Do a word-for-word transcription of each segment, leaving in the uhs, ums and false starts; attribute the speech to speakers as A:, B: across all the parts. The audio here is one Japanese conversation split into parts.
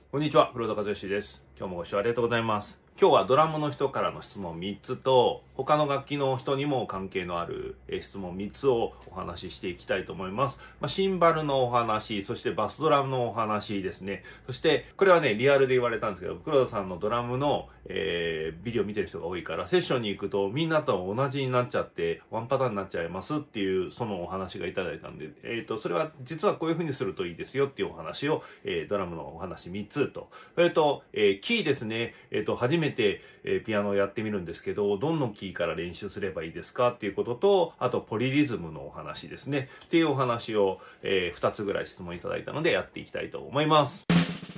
A: こんにちは、黒田和義です。今日もご視聴ありがとうございます。今日はドラムの人からの質問みっつと、他の楽器の人にも関係のある質問みっつをお話ししていきたいと思います。まあ、シンバルのお話、そしてバスドラムのお話ですね。そして、これはね、リアルで言われたんですけど、黒田さんのドラムの、えー、ビデオ見てる人が多いから、セッションに行くとみんなと同じになっちゃって、ワンパターンになっちゃいますっていう、そのお話がいただいたんで、えっと、それは実はこういう風にするといいですよっていうお話を、えー、ドラムのお話みっつと、それと、えー、キーですね、えっと、初めて、えー、ピアノをやってみるんですけど、どのキーから練習すればいいですかっていうことと、あと、ポリリズムのお話ですね。っていうお話を、えー、ふたつぐらい質問いただいたので、やっていきたいと思います。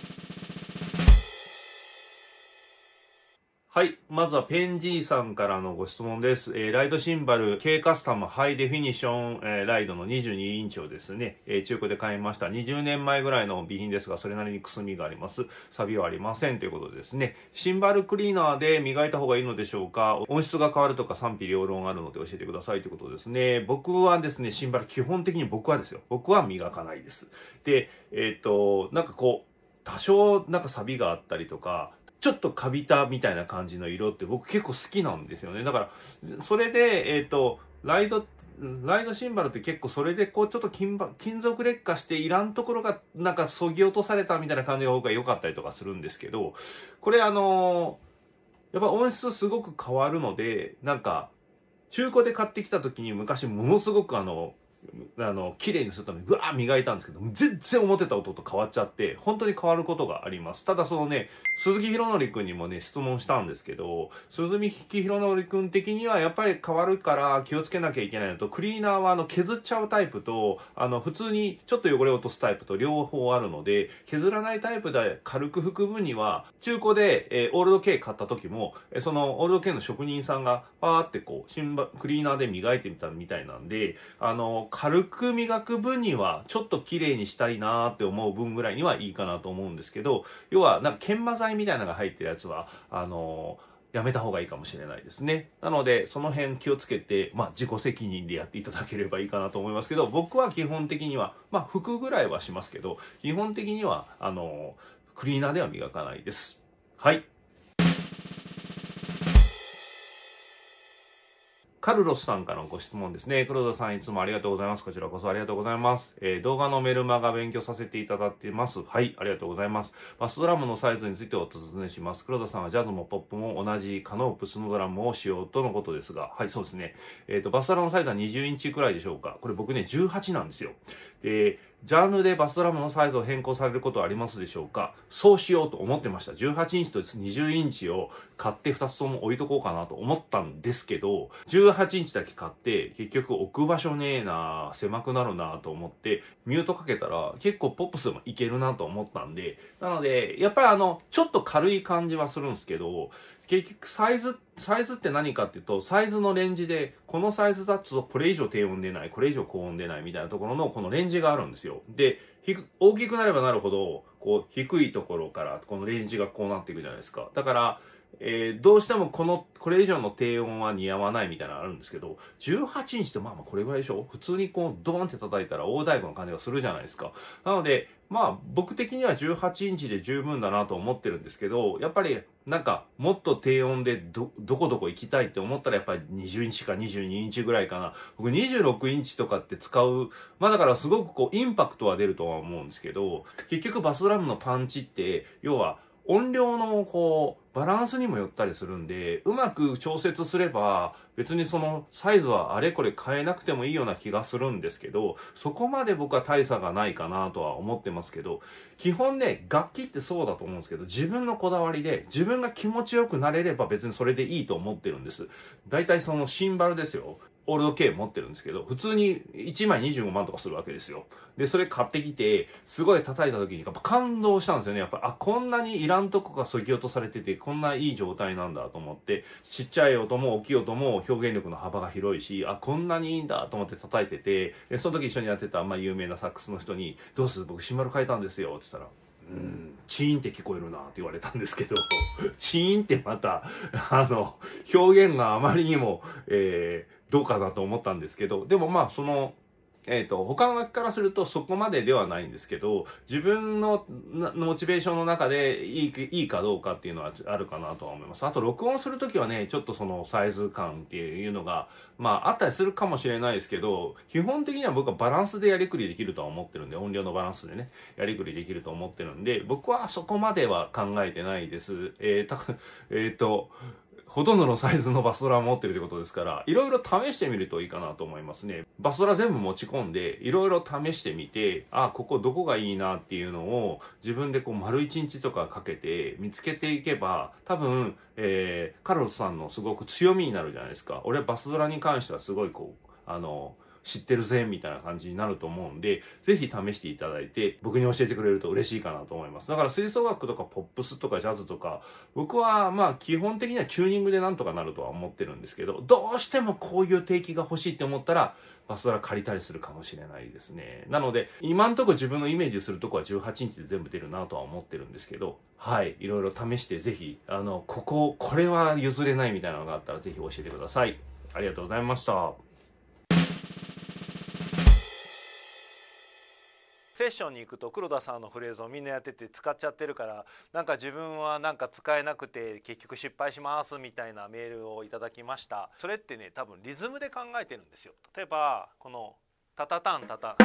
A: はい。まずはペンジーさんからのご質問です。えー、ライドシンバル K カスタムハイデフィニッション、えー、ライドのにじゅうにインチをですね、えー、中古で買いました。にじゅうねんまえぐらいの備品ですが、それなりにくすみがあります。錆はありませんということでですね。シンバルクリーナーで磨いた方がいいのでしょうか？音質が変わるとか賛否両論あるので教えてくださいということですね。僕はですね、シンバル基本的に僕はですよ。僕は磨かないです。で、えっと、なんかこう、多少なんか錆があったりとか、ちょっとカビたみたいな感じの色って僕結構好きなんですよね。だから、それで、えっと、ライド、ライドシンバルって結構それでこうちょっと金ば金属劣化していらんところがなんか削ぎ落とされたみたいな感じが僕は良かったりとかするんですけど、これあの、やっぱ音質すごく変わるので、なんか、中古で買ってきた時に昔ものすごくあの、あの、綺麗にするためにぐわー磨いたんですけど、全然思ってた音と変わっちゃって、本当に変わることがあります。ただそのね、鈴木ひろのりくんにもね、質問したんですけど、鈴木ひろのりくん的にはやっぱり変わるから気をつけなきゃいけないのと、クリーナーはあの、削っちゃうタイプと、あの、普通にちょっと汚れを落とすタイプと両方あるので、削らないタイプで軽く拭く分には、中古で、えー、オールド K 買った時も、そのオールド K の職人さんがパーってこう、シンバクリーナーで磨いてみたみたいなんで、あの、軽く磨く分には、ちょっと綺麗にしたいなーって思う分ぐらいにはいいかなと思うんですけど、要は、なんか研磨剤みたいなのが入ってるやつは、あのー、やめた方がいいかもしれないですね。なので、その辺気をつけて、まあ、自己責任でやっていただければいいかなと思いますけど、僕は基本的には、まあ、拭くぐらいはしますけど、基本的には、あのー、クリーナーでは磨かないです。はい。カルロスさんからのご質問ですね。黒田さんいつもありがとうございます。こちらこそありがとうございます。えー、動画のメルマガ勉強させていただいています。はい、ありがとうございます。バスドラムのサイズについてお尋ねします。黒田さんはジャズもポップも同じカノープスのドラムを使用とのことですが、はい、そうですね。えっと、バスドラムのサイズはにじゅうインチくらいでしょうか。これ僕ね、じゅうはちなんですよ。で、ジャンルでバスドラムのサイズを変更されることはありますでしょうか？そうしようと思ってました。じゅうはちインチとにじゅうインチを買ってふたつとも置いとこうかなと思ったんですけど、じゅうはちインチだけ買って結局置く場所ねえな、狭くなるなと思ってミュートかけたら結構ポップスでもいけるなと思ったんで、なのでやっぱりあのちょっと軽い感じはするんですけど、結局サイズ、サイズって何かっていうと、サイズのレンジで、このサイズだとこれ以上低音出ない、これ以上高音出ないみたいなところのこのレンジがあるんですよ。で、大きくなればなるほど、こう、低いところからこのレンジがこうなっていくじゃないですか。だから、えー、どうしてもこの、これ以上の低音は似合わないみたいなのがあるんですけど、じゅうはちインチってまあまあこれぐらいでしょ？普通にこう、ドーンって叩いたら大太鼓の感じがするじゃないですか。なので、まあ僕的にはじゅうはちインチで十分だなと思ってるんですけど、やっぱりなんかもっと低音でど、どこどこ行きたいって思ったらやっぱりにじゅうインチかにじゅうにインチぐらいかな。僕にじゅうろくインチとかって使う、まあだからすごくこうインパクトは出るとは思うんですけど、結局バスドラムのパンチって、要は音量のこう、バランスにもよったりするんで、うまく調節すれば、別にそのサイズはあれこれ変えなくてもいいような気がするんですけど、そこまで僕は大差がないかなとは思ってますけど、基本ね、楽器ってそうだと思うんですけど、自分のこだわりで、自分が気持ちよくなれれば別にそれでいいと思ってるんです。大体そのシンバルですよ。オールド K 持ってるんですけど、普通にいちまいにじゅうごまんとかするわけですよ。で、それ買ってきて、すごい叩いた時に、やっぱ感動したんですよね。やっぱ、あ、こんなにいらんとこが削ぎ落とされてて、こんないい状態なんだと思って、ちっちゃい音も大きい音も表現力の幅が広いし、あ、こんなにいいんだと思って叩いてて、で、その時一緒にやってた、まあ、有名なサックスの人に、どうする？僕シンバル変えたんですよ。って言ったら、うん、チーンって聞こえるなって言われたんですけど、チーンってまた、あの、表現があまりにも、えー、どうかなと思ったんですけど、でもまあ、その、 えっと、他の楽器からするとそこまでではないんですけど、自分のモチベーションの中でいい、いいかどうかっていうのはあるかなとは思います。あと、録音するときはね、ちょっとそのサイズ感っていうのが、まあ、あったりするかもしれないですけど、基本的には僕はバランスでやりくりできるとは思ってるんで、音量のバランスでね、やりくりできると思ってるんで、僕はそこまでは考えてないです。えー、た、えっと、ほとんどのサイズのバスドラを持ってるということですから、いろいろ試してみるといいかなと思いますね。バスドラ全部持ち込んで、いろいろ試してみて、あ、ここどこがいいなっていうのを自分でこう丸一日とかかけて見つけていけば、多分、えー、カルロスさんのすごく強みになるじゃないですか。俺はバスドラに関してはすごいこう、あの、知ってるぜみたいな感じになると思うんで、ぜひ試していただいて、僕に教えてくれると嬉しいかなと思います。だから吹奏楽とかポップスとかジャズとか、僕はまあ基本的にはチューニングでなんとかなるとは思ってるんですけど、どうしてもこういう定期が欲しいって思ったら、バスドラ借りたりするかもしれないですね。なので、今んとこ自分のイメージするとこはじゅうはちにちで全部出るなとは思ってるんですけど、はい、いろいろ試してぜひ、あの、ここ、これは譲れないみたいなのがあったらぜひ教えてください。ありがとうございました。
B: セッションに行くと黒田さんのフレーズをみんなやってて使っちゃってるから、なんか自分はなんか使えなくて結局失敗しますみたいなメールをいただきました。それってね、多分リズムで考えてるんですよ。例えばこのタタタンタタン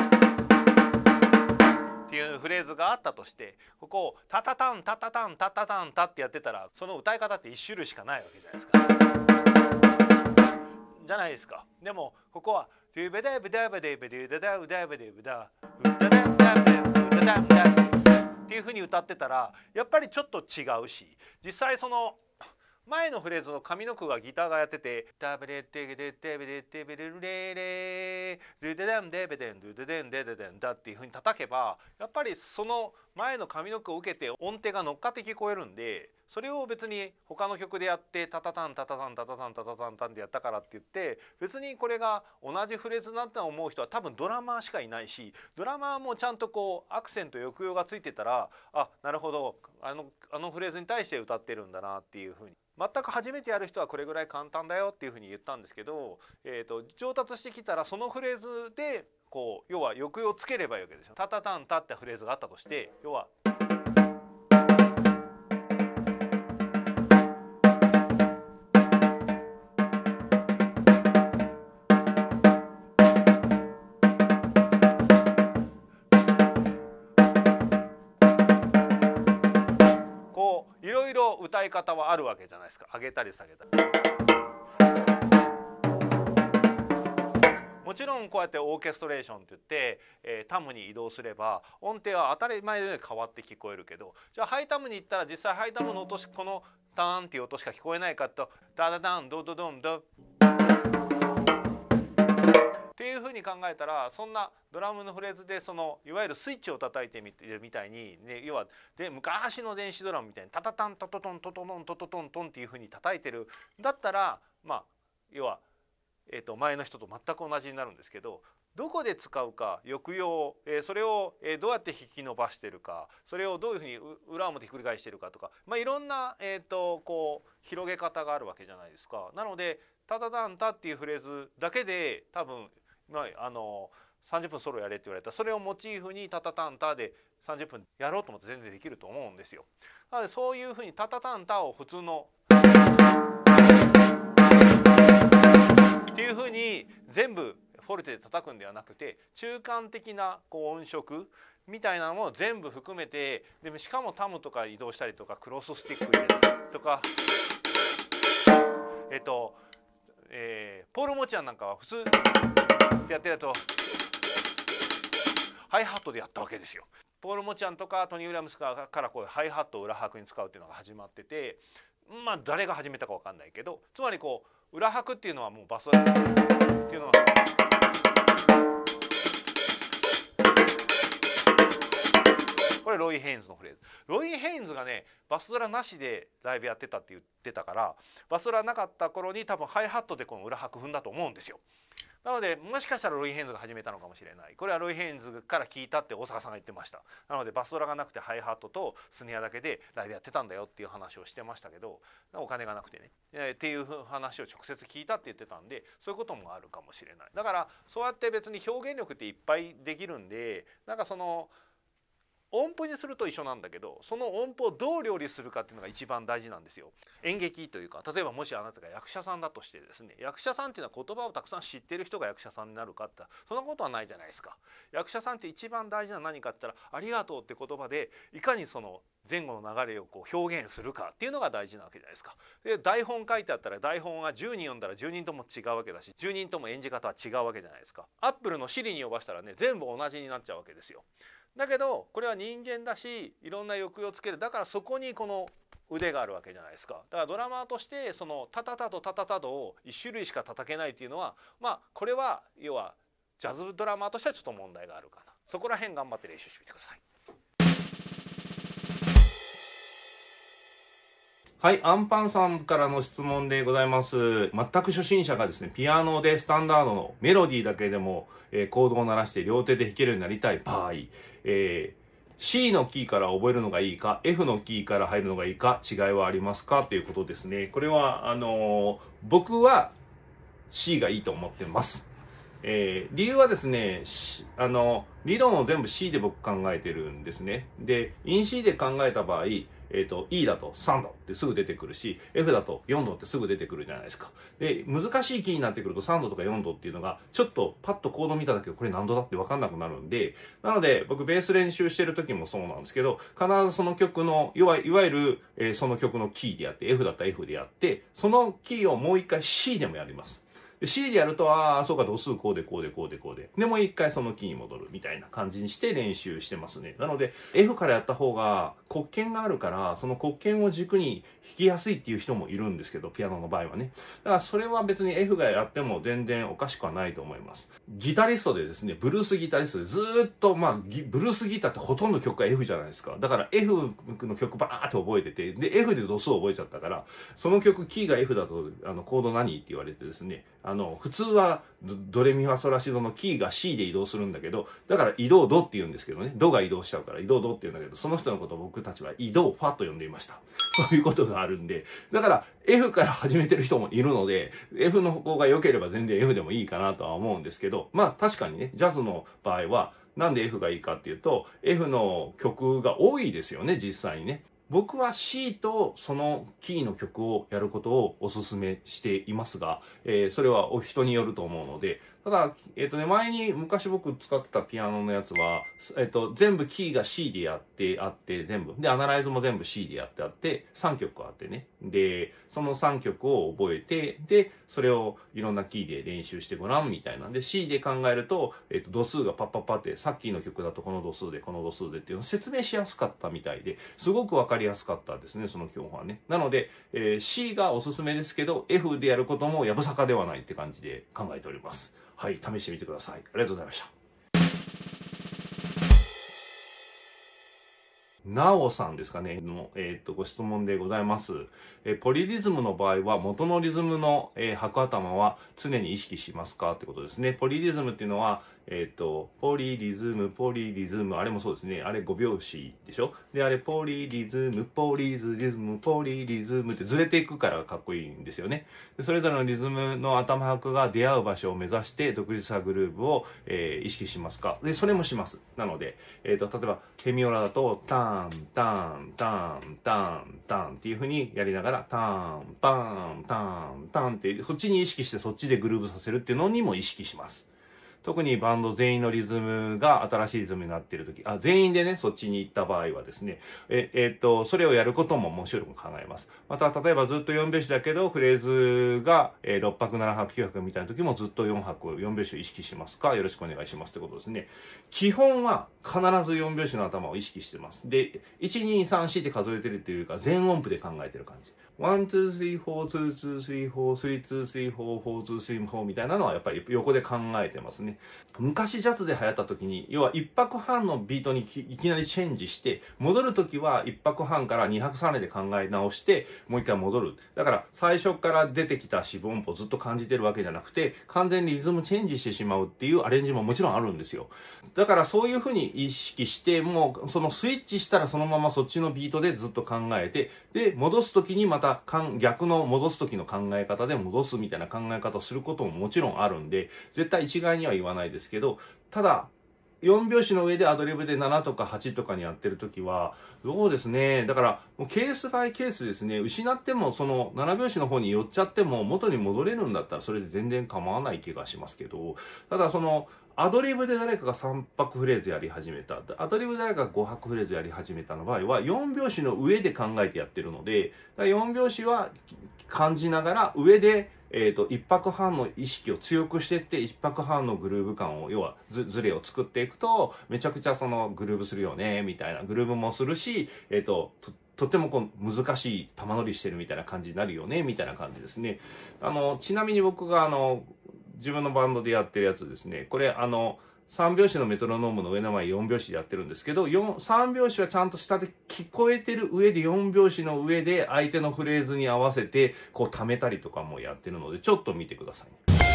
B: っていうフレーズがあったとして、ここをタタタンタタタンタタタンタってやってたら、その歌い方って一種類しかないわけじゃないですか。じゃないですか。でもここはドゥベダブダブデブデダダブダブデブダブダダブダブデブダダブダブっていうふうに歌ってたら、やっぱりちょっと違うし、実際その前のフレーズの上の句がギターがやってて「ダブレテゲデテベデテベレルレレルデデンデベデンルデデンデデデンだ」っていうふうに叩けば、やっぱりその前の上の句を受けて音程が乗っかって聞こえるんで、それを別に他の曲でやってタタタンタタタンタタタンタタタンタンでやったからって言って、別にこれが同じフレーズだって思う人は多分ドラマーしかいないし、ドラマーもちゃんとこうアクセント抑揚がついてたら、あ、なるほど、あのあのフレーズに対して歌ってるんだなっていうふうに。全く初めてやる人はこれぐらい簡単だよっていうふうに言ったんですけど、えーと、上達してきたらそのフレーズでこう要は抑揚をつければいいわけですよ。タタタンタってフレーズがあったとして、要はこういろいろ歌い方はあるわけじゃないですか。上げたり下げたり。もちろんこうやってオーケストレーションって言って、えー、タムに移動すれば音程は当たり前のように変わって聞こえるけど、じゃあハイタムに行ったら実際ハイタムの音しこのターンっていう音しか聞こえないかと、ダダダンドドドンドっていうふうに考えたら、そんなドラムのフレーズでそのいわゆるスイッチを叩いてみるみたいに、ね、要はで昔の電子ドラムみたいにタタタントトトントトトントトトントンっていうふうに叩いてるだったら、まあ要はえー、と前の人と全く同じになるんですけど、どこで使うか抑揚、えー、それを、えー、どうやって引き伸ばしてるか、それをどういうふうに裏表ひっくり返してるかとか、まあ、いろんな、えー、とこう広げ方があるわけじゃないですか。なので「タタタンタ」っていうフレーズだけで多分、まあ、あのさんじゅっぷんソロやれって言われたら、それをモチーフに「タタタンタ」でさんじゅっぷんやろうと思って全然できると思うんですよ。なのでそういうふうに「タタタンタ」を普通のっていうふうに全部フォルテで叩くんではなくて、中間的なこう音色みたいなのも全部含めて、でもしかもタムとか移動したりとかクロススティック入れたりとか、えっと、えー、ポール・モチアンなんかは普通ってやってるとハイハットでやったわけですよ。ポール・モチアンとかトニー・ウィリアムスからこういうハイハットを裏拍に使うっていうのが始まってて、まあ誰が始めたか分かんないけど、つまりこう裏拍っていうのはもうバスっていうのはこれロイ・ヘインズのフレーズ。ロイ・ヘインズがねバスドラなしでライブやってたって言ってたから、バスドラなかった頃に多分ハイハットでこの裏拍踏んだと思うんですよ。 なのでもしかしたらロイ・ヘインズが始めたのかもしれない。これはロイ・ヘインズから聞いたって大阪さんが言ってました。なのでバスドラがなくてハイハットとスネアだけでライブやってたんだよっていう話をしてましたけど、お金がなくてね、えー、っていう話を直接聞いたって言ってたんで、そういうこともあるかもしれない。だからそうやって別に表現力っていっぱいできるんで、なんかその音符にすると一緒なんだけど、その音符をどう料理するかっていうのが一番大事なんですよ。演劇というか、例えばもしあなたが役者さんだとしてですね、役者さんっていうのは言葉をたくさん知ってる人が役者さんになるかってそんなことはないじゃないですか。役者さんって一番大事な何かって言ったら、ありがとうって言葉でいかにその前後の流れをこう表現するかっていうのが大事なわけじゃないですか。で台本書いてあったら台本はじゅうにん読んだらじゅうにんとも違うわけだし、じゅうにんとも演じ方は違うわけじゃないですか。アップルのシリに呼ばしたらね、全部同じになっちゃうわけですよ。だけどこれは人間だし、いろんな抑揚をつける。だからそこにこの腕があるわけじゃないですか。だからドラマーとしてそのタタタとタタタとを一種類しか叩けないっていうのは、まあこれは要はジャズドラマーとしてはちょっと問題があるかな。そこら辺頑張って練習してみてください。
A: はい、アンパンさんからの質問でございます。全く初心者がですね、ピアノでスタンダードのメロディーだけでも、えー、コードを鳴らして両手で弾けるようになりたい場合、えー、C のキーから覚えるのがいいか、F のキーから入るのがいいか、違いはありますかということですね。これは、あのー、僕は C がいいと思ってます。えー、理由はですね、あの、理論を全部 C で僕考えてるんですね。で、イン C で考えた場合、えっと、E だとさんどってすぐ出てくるし、F だとよんどってすぐ出てくるじゃないですか。で、難しいキーになってくるとさんどとかよんどっていうのが、ちょっとパッとコード見ただけど、これ何度だって分かんなくなるんで、なので、僕ベース練習してる時もそうなんですけど、必ずその曲の、いわいわゆる、えー、その曲のキーでやって、F だったら F でやって、そのキーをもう一回 C でもやります。C でやると、ああ、そうか、度数こうでこうでこうでこうで。で、もう一回そのキーに戻るみたいな感じにして練習してますね。なので、F からやった方が黒鍵があるから、その黒鍵を軸に弾きやすいっていう人もいるんですけど、ピアノの場合はね。だからそれは別に F がやっても全然おかしくはないと思います。ギタリストでですね、ブルースギタリストでずーっと、まあ、ブルースギターってほとんど曲が F じゃないですか。だから F の曲バーって覚えてて、で、F で度数を覚えちゃったから、その曲、キーが F だと、あの、コード何って言われてですね、あの、普通はドレミファソラシドのキーが C で移動するんだけど、だから移動ドって言うんですけどね、ドが移動しちゃうから移動ドって言うんだけど、その人のことを僕たちは移動ファと呼んでいました。そういうことがあるんで、だから F から始めてる人もいるので、F の方が良ければ全然 F でもいいかなとは思うんですけど、まあ確かにね、ジャズの場合は、なんで F がいいかっていうと、F の曲が多いですよね、実際にね。僕は C とそのキーの曲をやることをお勧めしていますが、えー、それはお人によると思うので、ただ、えっとね、前に昔僕使ってたピアノのやつは、えっと、全部キーが C でやってあって、全部。で、アナライズも全部 C でやってあって、さんきょくあってね。で、そのさんきょくを覚えて、で、それをいろんなキーで練習してごらんみたいなんで、C で考えると、えっと、度数がパッパッパって、さっきの曲だとこの度数で、この度数でっていうのを説明しやすかったみたいで、すごくわかりやすかったですね、その教本はね。なので、えー、C がおすすめですけど、F でやることもやぶさかではないって感じで考えております。はい、試してみてください。ありがとうございました。なおさんですかねの、えっと、ご質問でございます。えー、ポリリズムの場合は、元のリズムの、えー、拍頭は常に意識しますかってことですね。ポリリズムっていうのは、えっと、ポリリズム、ポリリズム、あれもそうですね。あれごびょうしでしょ。で、あれ、ポリリズム、ポリズリズム、ポリリズムってずれていくからかっこいいんですよね。でそれぞれのリズムの頭拍が出会う場所を目指して、独立したグルーヴを、えー、意識しますか。で、それもします。なので、えっと、例えば、ヘミオラだと、ターン、ターン、ターン、ターン、ターンっていう風にやりながら、ターン、ターン、ターン、ターンって、そっちに意識してそっちでグルーヴさせるっていうのにも意識します。特にバンド全員のリズムが新しいリズムになっているとき、あ、全員でね、そっちに行った場合はですね、え、えっと、それをやることももちろん考えます。また、例えばずっとよんびょうしだけど、フレーズがろっぱく、ななはく、きゅうはくみたいな時もずっとよんはく、よんびょうしを意識しますか？よろしくお願いしますってことですね。基本は必ずよんびょうしの頭を意識してます。で、いち、に、さん、よんって数えてるっていうか、全音符で考えてる感じ。ワン、ツー、スリー、フォー、ツー、ツー、スリー、フォー、スリー、ツー、スリー、フォー、フォー、ツー、スリー、フォーみたいなのはやっぱり横で考えてますね。 ね。昔ジャズで流行った時に、要はいっぱくはんのビートにいきなりチェンジして、戻る時はいっぱくはんからにはくさんれいで考え直して、もう一回戻る。だから最初から出てきた四分音符をずっと感じてるわけじゃなくて、完全にリズムチェンジしてしまうっていうアレンジももちろんあるんですよ。だからそういうふうに意識して、もうそのスイッチしたらそのままそっちのビートでずっと考えて、で、戻す時にまた逆の戻す時の考え方で戻すみたいな考え方をすることももちろんあるんで、絶対一概には言わないですけど、ただ、よんびょうしの上でアドリブでななとかはちとかにやってるときは、そうですね。だから、もうケースバイケースですね。失っても、そのななびょうしの方に寄っちゃっても、元に戻れるんだったら、それで全然構わない気がしますけど、ただその、アドリブで誰かがさんぱくフレーズやり始めた。アドリブで誰かがごはくフレーズやり始めたの場合は、よんびょうしの上で考えてやってるので、よんびょうしは感じながら、上で、えっと、いっぱくはんの意識を強くしていって、いっぱくはんのグルーヴ感を、要はず、ずれを作っていくと、めちゃくちゃそのグルーヴするよね、みたいな、グルーヴもするし、えっと、ととってもこう難しい玉乗りしてるみたいな感じになるよね、みたいな感じですね。あの、ちなみに僕があの、自分のバンドでやってるやつですね、これあの、さんびょうしのメトロノームの上の前よんびょうしでやってるんですけど、さんびょうしはちゃんと下で聞こえてる上でよんびょうしの上で相手のフレーズに合わせてこう溜めたりとかもやってるので、ちょっと見てください。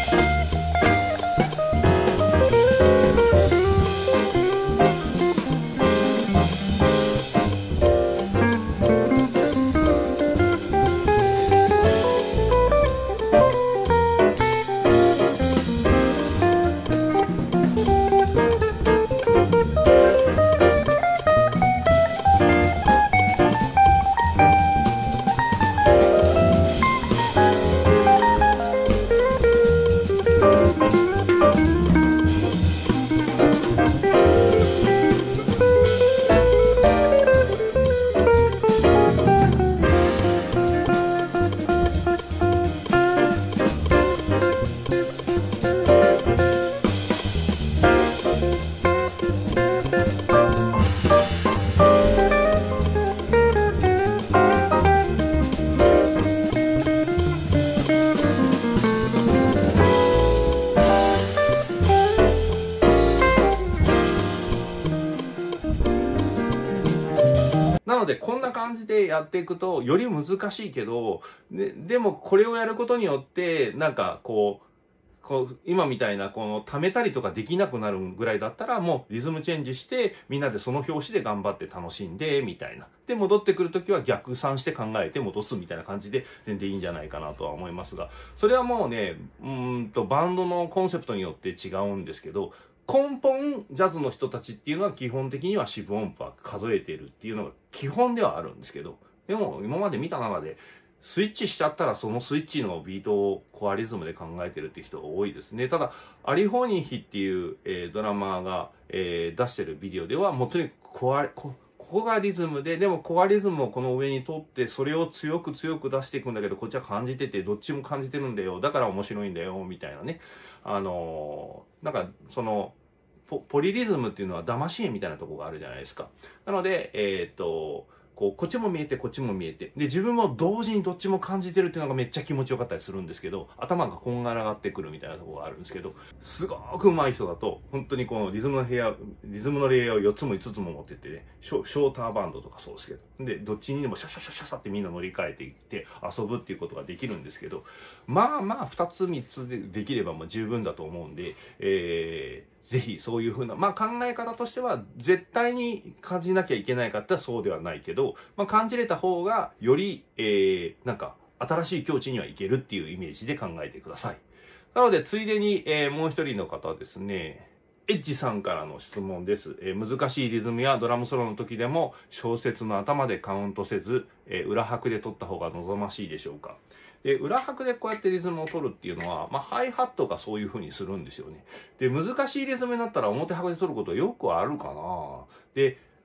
A: なので、こんな感じでやっていくと、より難しいけど、で、でもこれをやることによって、なんかこう、こう今みたいな、この、貯めたりとかできなくなるぐらいだったら、もうリズムチェンジして、みんなでその拍子で頑張って楽しんで、みたいな。で、戻ってくるときは逆算して考えて戻すみたいな感じで、全然いいんじゃないかなとは思いますが、それはもうね、うーんと、バンドのコンセプトによって違うんですけど、根本、ジャズの人たちっていうのは基本的には四分音符は数えているっていうのが基本ではあるんですけど、でも今まで見た中で、スイッチしちゃったらそのスイッチのビートをコアリズムで考えてるっていう人が多いですね。ただ、アリ・ホニヒっていう、えー、ドラマーが、えー、出してるビデオでは、もうとにかくコア、こここがリズムで、でもコアリズムをこの上に取って、それを強く強く出していくんだけど、こっちは感じてて、どっちも感じてるんだよ。だから面白いんだよ、みたいなね。あのー、なんか、その、ポ, ポリリズムっていうのは騙し絵みたいなところがあるじゃないですか。なので、えっと、こう、こっちも見えて、こっちも見えて。で、自分も同時にどっちも感じてるっていうのがめっちゃ気持ちよかったりするんですけど、頭がこんがらがってくるみたいなところがあるんですけど、すごく上手い人だと、本当にこのリズムの部屋、リズムのレイヤーをよっつもいつつも持ってってね、ショ、ショーターバンドとかそうですけど、で、どっちにでもシャシャシャシャシャってみんな乗り換えていって遊ぶっていうことができるんですけど、まあまあふたつみっつでできればもう十分だと思うんで、えーぜひそういうふうな、まあ考え方としては絶対に感じなきゃいけないかってそうではないけど、まあ感じれた方がより、えー、なんか新しい境地にはいけるっていうイメージで考えてください。なので、ついでに、えー、もう一人の方ですね、エッジさんからの質問です。えー、難しいリズムやドラムソロの時でも小節の頭でカウントせず、えー、裏拍で取った方が望ましいでしょうか。で、裏拍でこうやってリズムを取るっていうのは、まあ、ハイハットがそういう風にするんですよね。で、難しいリズムになったら表拍で取ることはよくあるかな。で、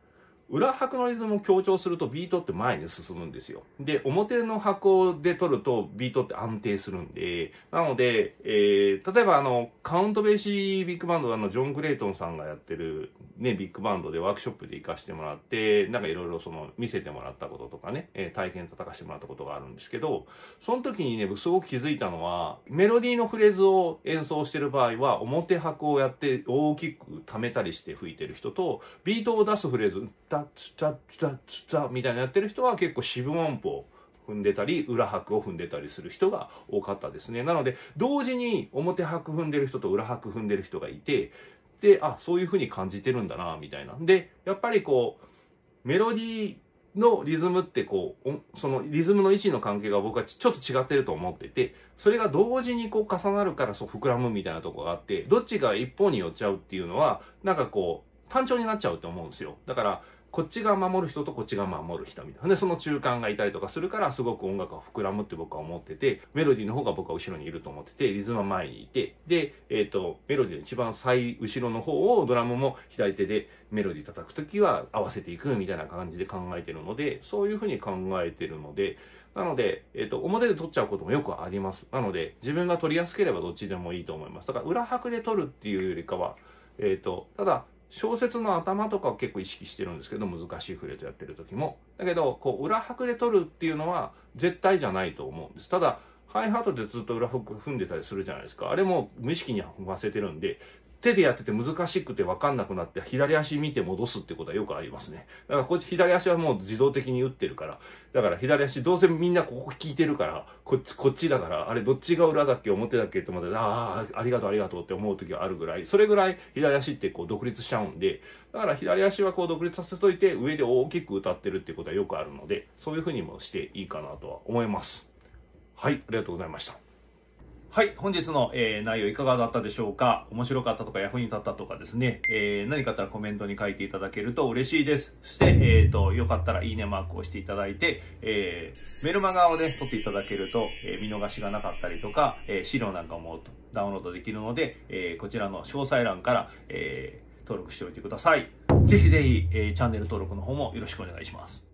A: 裏拍のリズムを強調するとビートって前に進むんですよ。で、表の拍で取るとビートって安定するんで、なので、えー、例えばあの、カウントベーシービッグバンド、あの、ジョン・クレイトンさんがやってるね、ビッグバンドでワークショップで行かしてもらって、なんかいろいろその、見せてもらったこととかね、えー、体験叩かしてもらったことがあるんですけど、その時にね、僕すごく気づいたのは、メロディーのフレーズを演奏してる場合は、表拍をやって大きく溜めたりして吹いてる人と、ビートを出すフレーズ、タッツタッツタッツタみたいなやってる人は結構四分音符を踏んでたり、裏拍を踏んでたりする人が多かったですね。なので、同時に表拍踏んでる人と裏拍踏んでる人がいて、で、あ、そういう風に感じてるんだな、みたいな。で、やっぱりこう、メロディーのリズムってこう、そのリズムの位置の関係が僕はちょっと違ってると思ってて、それが同時にこう重なるからそう膨らむみたいなとこがあって、どっちが一方に寄っちゃうっていうのは、なんかこう、単調になっちゃうと思うんですよ。だから、こっちが守る人とこっちが守る人みたいな。で、その中間がいたりとかするから、すごく音楽が膨らむって僕は思ってて、メロディーの方が僕は後ろにいると思ってて、リズムは前にいて、で、えっと、メロディーの一番最後ろの方をドラムも左手でメロディー叩くときは合わせていくみたいな感じで考えてるので、そういうふうに考えてるので、なので、えっと、表で撮っちゃうこともよくあります。なので、自分が撮りやすければどっちでもいいと思います。だから、裏拍で撮るっていうよりかは、えっと、ただ、小説の頭とかは結構意識してるんですけど、難しいフレーズやってる時も。だけど、こう、裏拍で取るっていうのは絶対じゃないと思うんです。ただ、ハイハートでずっと裏拍踏んでたりするじゃないですか。あれも無意識に踏ませてるんで、手でやってて難しくて分かんなくなって左足見て戻すってことはよくありますね。だからこっち左足はもう自動的に打ってるから、だから左足どうせみんなここ聞いてるから、こっち、こっちだから、あれどっちが裏だっけ表だっけって思って、ああ、ありがとうありがとうって思う時はあるぐらい、それぐらい左足ってこう独立しちゃうんで、だから左足はこう独立させといて上で大きく歌ってるってことはよくあるので、そういう風にもしていいかなとは思います。はい、ありがとうございました。はい、本日の、えー、内容いかがだったでしょうか。面白かったとか役に立ったとかですね、えー、何かあったらコメントに書いていただけると嬉しいです。そして、えーと、よかったらいいねマークをしていただいて、えー、メルマガをね、取っていただけると、えー、見逃しがなかったりとか、えー、資料なんかもダウンロードできるので、えー、こちらの詳細欄から、えー、登録しておいてください。ぜひぜひ、えー、チャンネル登録の方もよろしくお願いします。